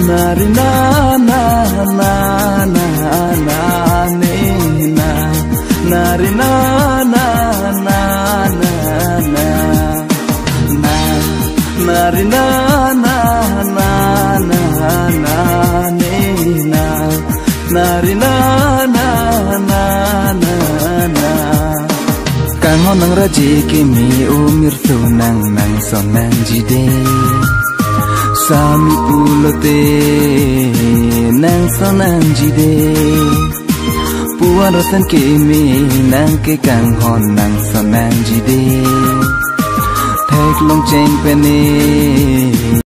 nari na na na na na ne na nari na na na na na na nari na na na na na ne na nari na na na na na kang honang raji kimi umir tu nang nang son nang jide sami pulote nang son nang jide puan rotan kimi nang ke kang hon nang son nang jide thek long cheng pene